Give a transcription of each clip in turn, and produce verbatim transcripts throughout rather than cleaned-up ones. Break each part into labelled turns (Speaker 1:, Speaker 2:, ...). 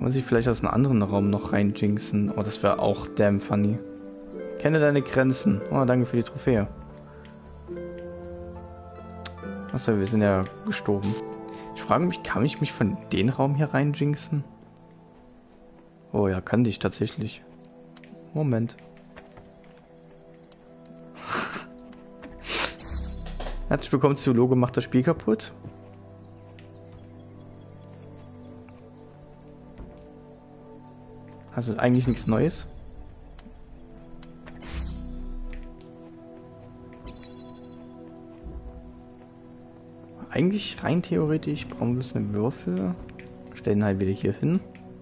Speaker 1: Muss ich vielleicht aus einem anderen Raum noch rein jinxen? Oh, das wäre auch damn funny. Kenne deine Grenzen. Oh, danke für die Trophäe. Achso, wir sind ja gestorben. Ich frage mich, kann ich mich von den Raum hier rein jinxen? Oh ja, kann ich tatsächlich. Moment. Herzlich willkommen zu Logo macht das Spiel kaputt. Also eigentlich nichts Neues. Eigentlich rein theoretisch brauchen wir bloß einen Würfel. Stellen halt wieder hier hin.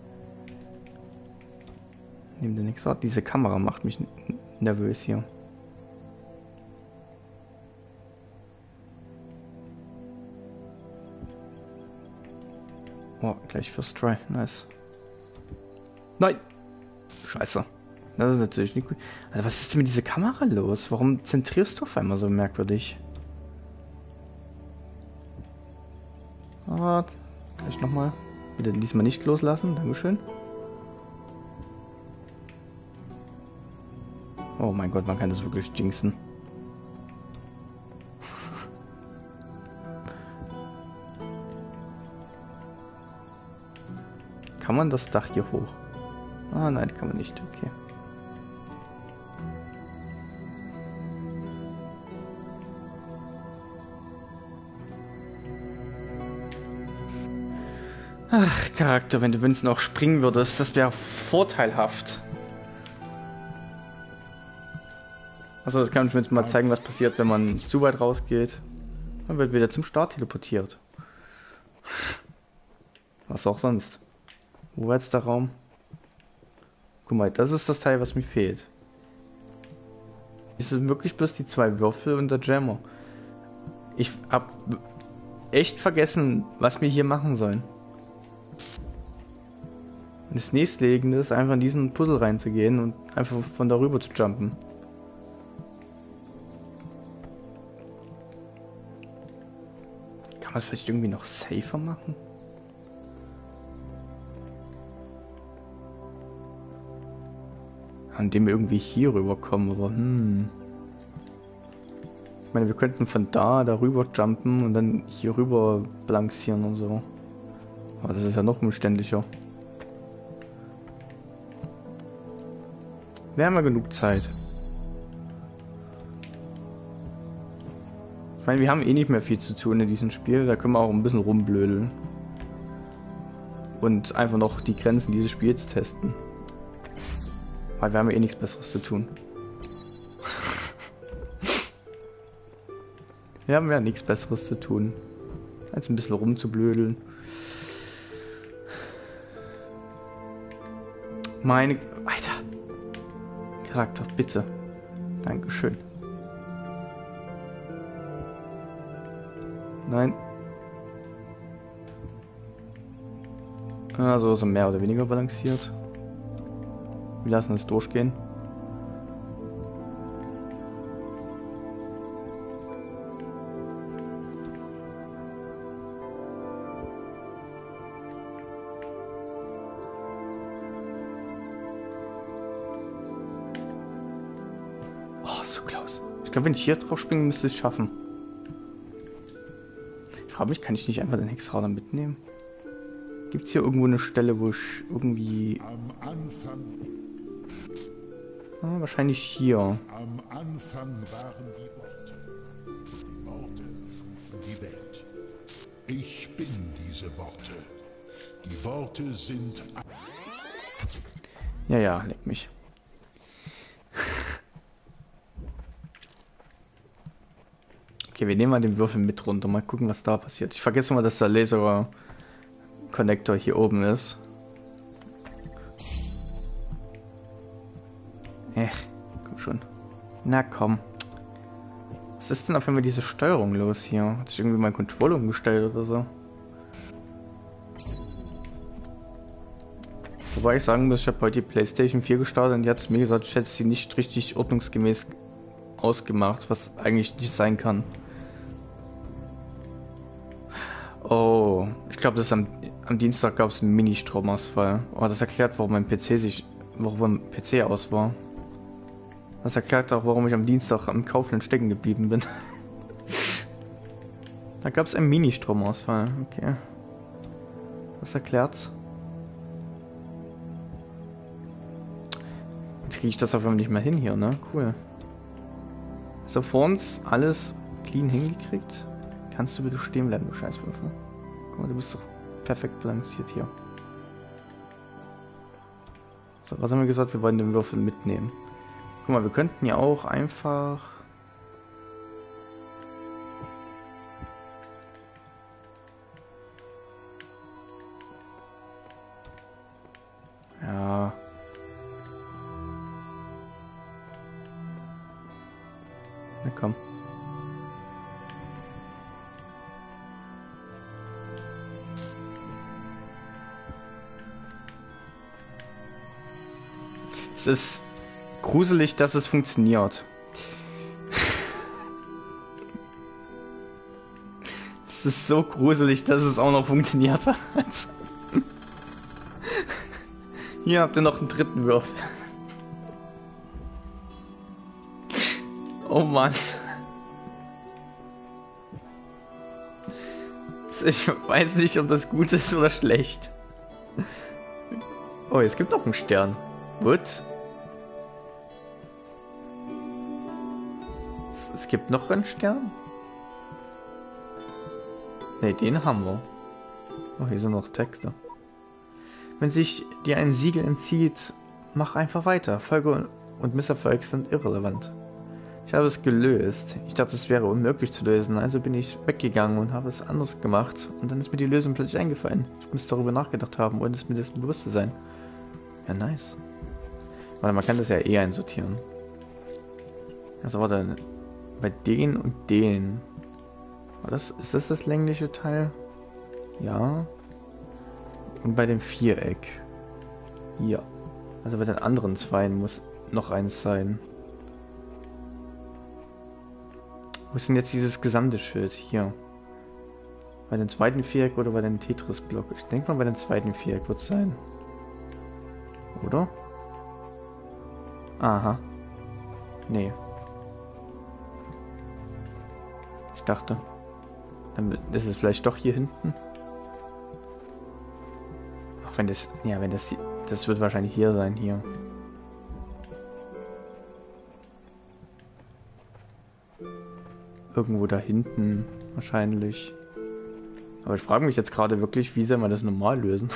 Speaker 1: Nehmen den nichts ab. Diese Kamera macht mich nervös hier. Oh, gleich First Try. Nice. Nein! Scheiße. Das ist natürlich nicht gut. Also was ist denn mit dieser Kamera los? Warum zentrierst du auf einmal so merkwürdig? Ah, gleich nochmal. Bitte diesmal nicht loslassen. Dankeschön. Oh mein Gott, man kann das wirklich jinxen. Kann man das Dach hier hoch? Ah nein, kann man nicht. Okay. Ach, Charakter, wenn du wenigstens auch springen würdest, das wäre vorteilhaft. Also das kann ich mir jetzt mal zeigen, was passiert, wenn man zu weit rausgeht. Man wird wieder zum Start teleportiert. Was auch sonst. Wo war jetzt der Raum? Guck mal, das ist das Teil, was mir fehlt. Es sind wirklich bloß die zwei Würfel und der Jammer. Ich hab echt vergessen, was wir hier machen sollen. Und das nächstliegende ist einfach in diesen Puzzle reinzugehen und einfach von darüber zu jumpen. Kann man es vielleicht irgendwie noch safer machen? An dem wir irgendwie hier rüberkommen, aber hm. Ich meine, wir könnten von da darüber jumpen und dann hier rüber balancieren und so. Aber das ist ja noch umständlicher. Wir haben ja genug Zeit. Ich meine, wir haben eh nicht mehr viel zu tun in diesem Spiel. Da können wir auch ein bisschen rumblödeln. Und einfach noch die Grenzen dieses Spiels testen. Weil wir haben ja eh nichts Besseres zu tun. Wir haben ja nichts Besseres zu tun, als ein bisschen rumzublödeln. Meine... Alter! Charakter, bitte. Dankeschön. Nein. Also so mehr oder weniger balanciert. Wir lassen es durchgehen. Oh, so close. Ich glaube, wenn ich hier drauf springe, müsste ich es schaffen. Ich frage mich, kann ich nicht einfach den Hexrauder mitnehmen? Gibt es hier irgendwo eine Stelle, wo ich irgendwie...
Speaker 2: Am Anfang...
Speaker 1: Ah, wahrscheinlich hier.
Speaker 2: Am Anfang waren die Worte. Die Worte schufen die Welt. Ich bin diese Worte. Die Worte sind...
Speaker 1: Ja, ja, leck mich. Okay, wir nehmen mal den Würfel mit runter. Mal gucken, was da passiert. Ich vergesse mal, dass der Laser-Connector hier oben ist. Ech, komm schon. Na komm. Was ist denn auf einmal diese Steuerung los hier? Hat sich irgendwie mein Controller umgestellt oder so? Wobei ich sagen muss, ich habe heute die PlayStation vier gestartet und die hat mir gesagt, ich hätte sie nicht richtig ordnungsgemäß ausgemacht, was eigentlich nicht sein kann. Oh, ich glaube, das ist am, am Dienstag gab es einen Mini-Stromausfall. Oh, das erklärt, warum mein P C sich, warum mein P C aus war. Das erklärt auch, warum ich am Dienstag am Kaufland stecken geblieben bin. Da gab es einen Mini-Stromausfall. Okay. Das erklärt's. Jetzt kriege ich das auf einmal nicht mehr hin hier, ne? Cool. So, vor uns alles clean hingekriegt. Kannst du bitte stehen bleiben, du Scheißwürfel? Guck mal, du bist doch perfekt balanciert hier. So, was haben wir gesagt? Wir wollen den Würfel mitnehmen. Guck mal, wir könnten ja auch einfach... Ja... Na komm. Es ist gruselig, dass es funktioniert. Es ist so gruselig, dass es auch noch funktioniert hat. Hier habt ihr noch einen dritten Würfel. Oh Mann. Ich weiß nicht, ob das gut ist oder schlecht. Oh, es gibt noch einen Stern. What? Es, es gibt noch einen Stern? Ne, den haben wir. Oh, hier sind noch Texte. Wenn sich dir ein Siegel entzieht, mach einfach weiter. Erfolge und Misserfolge sind irrelevant. Ich habe es gelöst. Ich dachte, es wäre unmöglich zu lösen, also bin ich weggegangen und habe es anders gemacht. Und dann ist mir die Lösung plötzlich eingefallen. Ich muss darüber nachgedacht haben, ohne es mir dessen bewusst zu sein. Ja, nice. Warte, man kann das ja eh einsortieren. Also warte, bei den und den. War das, ist das das längliche Teil? Ja. Und bei dem Viereck. Ja. Also bei den anderen zwei muss noch eins sein. Wo ist denn jetzt dieses gesamte Schild? Hier. Bei dem zweiten Viereck oder bei dem Tetris-Block? Ich denke mal, bei dem zweiten Viereck wird es sein. Oder? Aha. Nee. Ich dachte. Dann ist es vielleicht doch hier hinten. Auch wenn das... Ja, wenn das... Das wird wahrscheinlich hier sein, hier. Irgendwo da hinten wahrscheinlich. Aber ich frage mich jetzt gerade wirklich, wie soll man das normal lösen?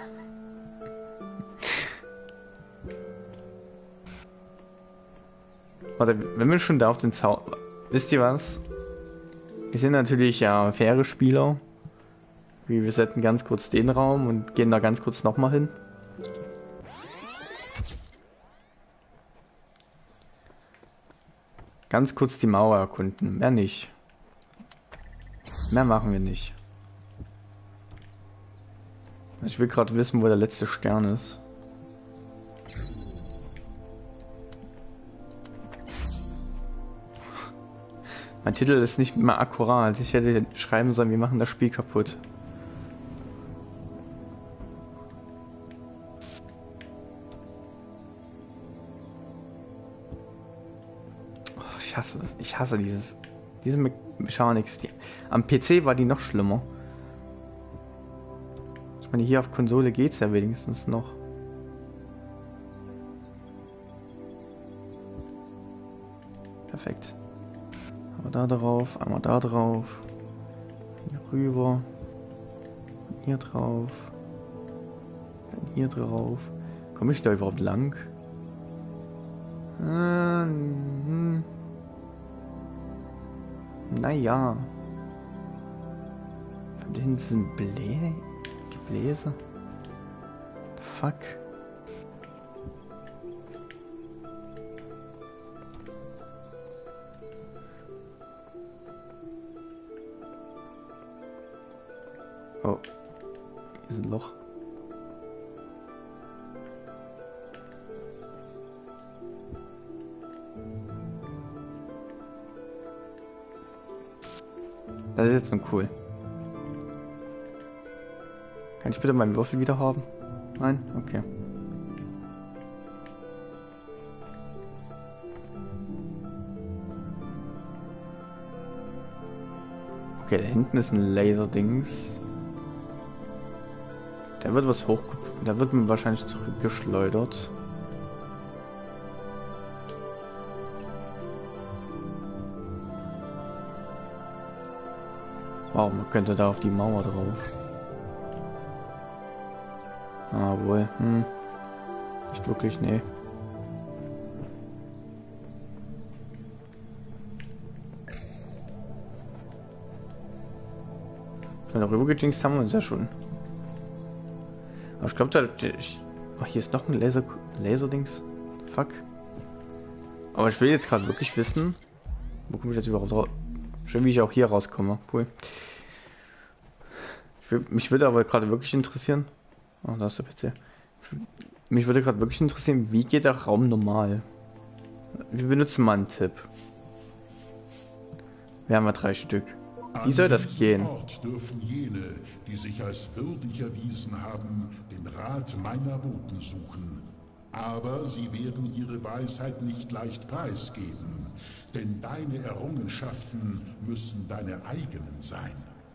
Speaker 1: Warte, wenn wir schon da auf den Zaun... Wisst ihr was? Wir sind natürlich ja faire Spieler. Wir resetten ganz kurz den Raum und gehen da ganz kurz nochmal hin. Ganz kurz die Mauer erkunden, mehr nicht. Mehr machen wir nicht. Ich will gerade wissen, wo der letzte Stern ist. Mein Titel ist nicht mehr akkurat. Ich hätte schreiben sollen, wir machen das Spiel kaputt. Ich hasse das. Ich hasse dieses, diese Me Mechanics. Die, am P C war die noch schlimmer. Ich meine, hier auf Konsole geht's ja wenigstens noch. Perfekt. Einmal da drauf, einmal da drauf. Hier rüber. Und hier drauf. Dann hier drauf. Komme ich da überhaupt lang? Ähm, Naja. Da hinten sind Blä Gebläse. Fuck. Oh. Hier ist ein Loch. Das ist jetzt nun cool. Kann ich bitte meinen Würfel wieder haben? Nein? Okay. Okay, da hinten ist ein Laserdings. Der wird was hoch... Der wird mir wahrscheinlich zurückgeschleudert. Wow, man könnte da auf die Mauer drauf. Ah, wohl. Hm. Nicht wirklich, nee. Wenn wir darüber gejinxt haben wir uns ja schon. Aber ich glaube, da... Ich, oh, hier ist noch ein Laser... Laserdings. Fuck. Aber ich will jetzt gerade wirklich wissen... Wo komme ich jetzt überhaupt raus? Schön, wie ich auch hier rauskomme. Cool. Ich will, mich würde aber gerade wirklich interessieren... Oh, da ist der P C. Mich würde gerade wirklich interessieren, wie geht der Raum normal? Wir benutzen mal einen Tipp. Wir haben ja drei Stück. Wie soll das gehen?
Speaker 2: Ort dürfen jene, die sich als würdig erwiesen haben, den Rat meiner Boten suchen. Aber sie werden ihre Weisheit nicht leicht preisgeben, denn deine Errungenschaften müssen deine eigenen sein.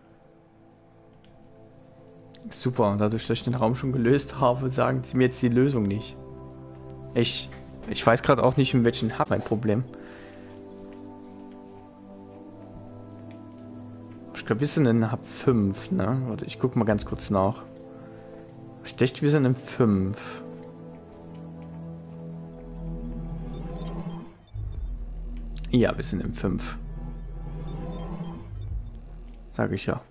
Speaker 1: Super, dadurch, dass ich den Raum schon gelöst habe, sagen sie mir jetzt die Lösung nicht. Ich, ich weiß gerade auch nicht, in welchen Hub mein Problem. Ich glaube, wir sind in Hub fünf, ne? Warte, ich gucke mal ganz kurz nach. Ich dachte, wir sind in fünf. Ja, wir sind in fünf. Sag ich ja.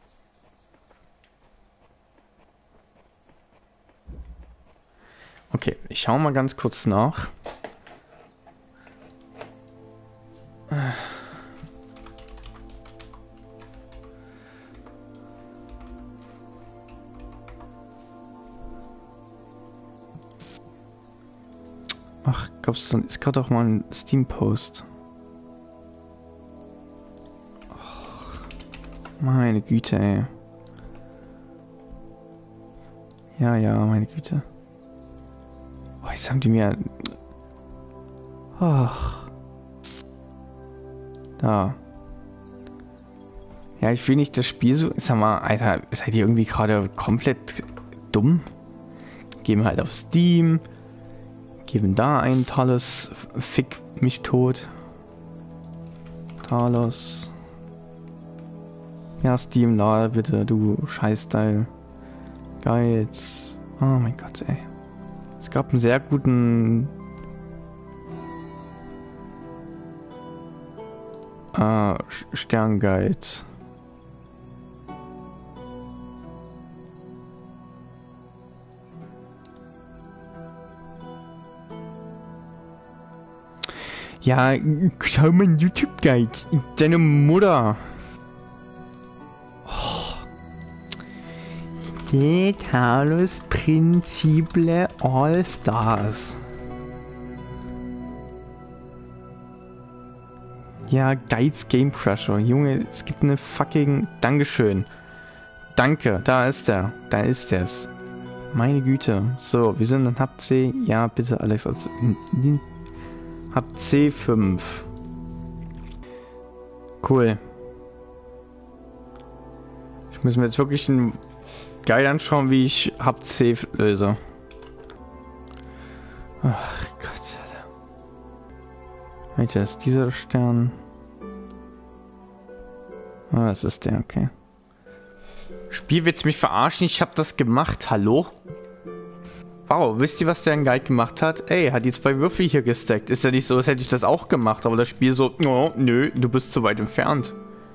Speaker 1: Okay, ich schaue mal ganz kurz nach. Ach, glaubst du, dann ist gerade auch mal ein Steam-Post. Oh, meine Güte, ey. Ja, ja, meine Güte. Oh, jetzt haben die mir... Ach. Da. Ja, ich will nicht das Spiel so... Sag mal, Alter, seid ihr irgendwie gerade komplett dumm? Gehen wir halt auf Steam. Geben da ein Talos. Fick mich tot. Talos. Ja, Steam, lade bitte, du Scheißteil. Geiz. Oh mein Gott, ey. Es gab einen sehr guten äh, Sternguide. Ja, schau mal YouTube-Guide. Deine Mutter. Die Talos Principle All Stars. Ja, Guides Game Crusher. Junge, es gibt eine fucking... Dankeschön. Danke, da ist er. Da ist es. Meine Güte. So, wir sind in Hub C. Ja, bitte, Alex. Also in, in Hub C fünf. Cool. Ich muss mir jetzt wirklich ein... Geil anschauen, wie ich Hub C löse. Ach Gott. Welcher ist dieser Stern? Ah, das ist der, okay. Spiel, willst du mich verarschen? Ich hab das gemacht, hallo? Wow, wisst ihr, was der ein Guide gemacht hat? Ey, hat die zwei Würfel hier gestackt. Ist ja nicht so, als hätte ich das auch gemacht, aber das Spiel so, oh, nö, du bist zu weit entfernt.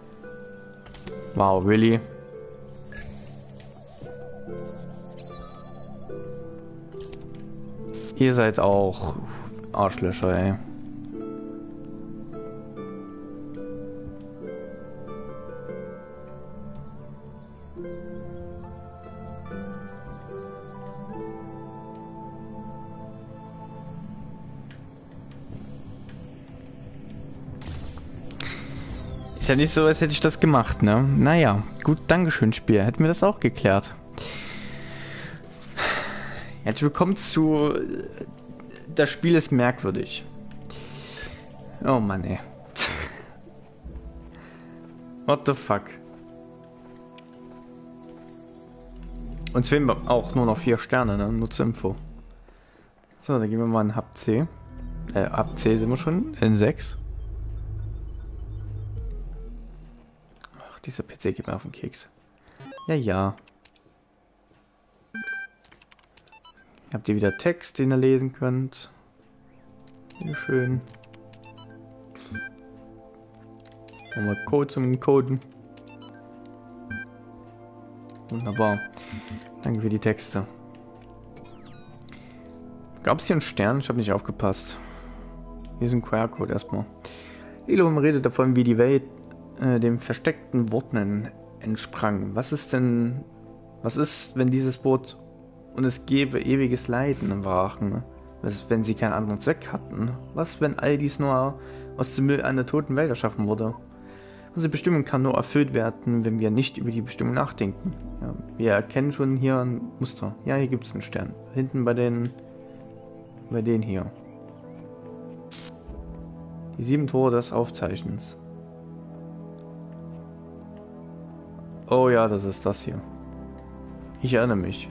Speaker 1: Wow, really? Ihr seid auch Arschlöcher, ey. Ist ja nicht so, als hätte ich das gemacht, ne? Naja, gut, Dankeschön, Spiel. Hätten wir das auch geklärt. Herzlich willkommen zu... Das Spiel ist merkwürdig. Oh Mann, ey. What the fuck? Uns fehlen auch nur noch vier Sterne, ne? Nur zur Info. So, dann gehen wir mal in Hub C. Äh, Hub C sind wir schon. In sechs. Ach, dieser P C geht mir auf den Keks. Ja, ja. Habt ihr wieder Text, den ihr lesen könnt. Sehr schön. Nochmal Code zum Coden. Wunderbar. Danke für die Texte. Gab es hier einen Stern? Ich habe nicht aufgepasst. Hier ist ein Q R-Code erstmal. Elohim redet davon, wie die Welt äh, dem versteckten Worten entsprang. Was ist denn... Was ist, wenn dieses Wort und es gäbe ewiges Leiden waren? Was, wenn sie keinen anderen Zweck hatten? Was, wenn all dies nur aus dem Müll einer toten Welt erschaffen wurde? Unsere Bestimmung kann nur erfüllt werden, wenn wir nicht über die Bestimmung nachdenken. Ja, wir erkennen schon hier ein Muster. Ja, hier gibt es einen Stern. Hinten bei den... bei denen hier. Die sieben Tore des Aufzeichnens. Oh ja, das ist das hier. Ich erinnere mich.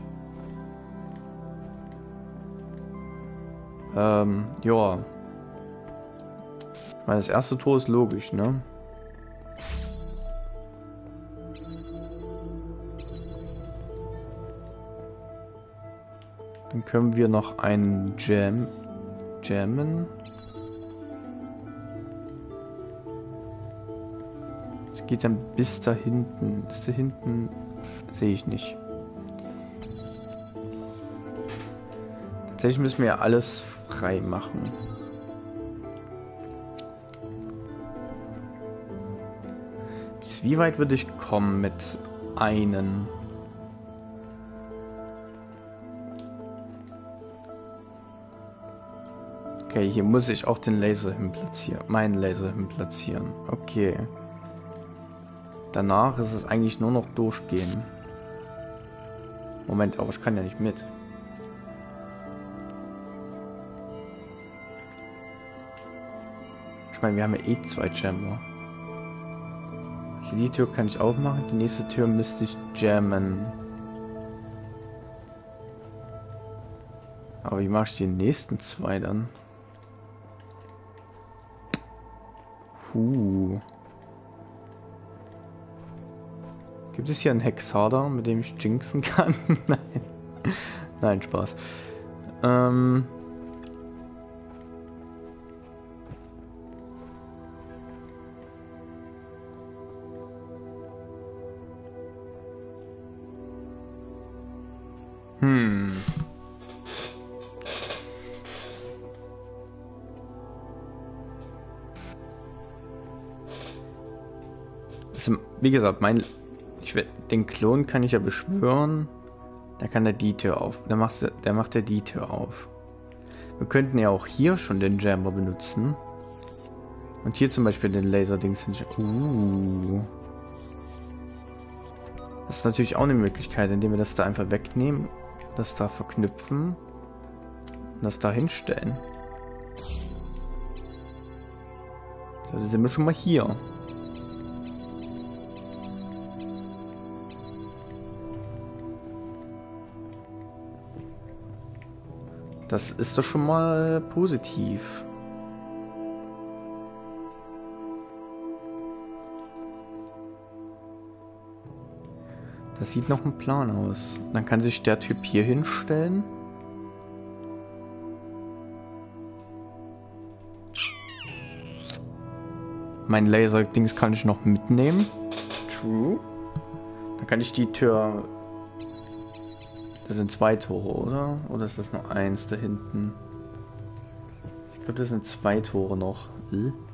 Speaker 1: Ähm, ja. Ich meine, das erste Tor ist logisch, ne? Dann können wir noch einen Jam... Jammen. Es geht dann bis da hinten. Bis da hinten sehe ich nicht. Tatsächlich müssen wir ja alles frei machen. Bis wie weit würde ich kommen mit einem? Okay, hier muss ich auch den Laser hin platzieren. Meinen Laser hin platzieren. Okay. Danach ist es eigentlich nur noch durchgehen. Moment, aber ich kann ja nicht mit. Ich meine, wir haben ja eh zwei Chamber. Also die Tür kann ich aufmachen, die nächste Tür müsste ich jammen. Aber wie mache ich die nächsten zwei dann? Puh. Gibt es hier einen Hexader, mit dem ich jinxen kann? Nein. Nein, Spaß. Ähm... Hm. Also, wie gesagt, mein, ich will, den Klon kann ich ja beschwören. Da kann er die Tür auf. Der macht, der macht ja die Tür auf. Wir könnten ja auch hier schon den Jammer benutzen. Und hier zum Beispiel den Laserdings. Uh. Das ist natürlich auch eine Möglichkeit, indem wir das da einfach wegnehmen, das da verknüpfen und das da hinstellen. So, da sind wir schon mal hier. Das ist doch schon mal positiv. Das sieht noch ein Plan aus. Dann kann sich der Typ hier hinstellen. Mein Laser-Dings kann ich noch mitnehmen. True. Dann kann ich die Tür... Das sind zwei Tore, oder? Oder ist das nur eins da hinten? Ich glaube, das sind zwei Tore noch. Hm?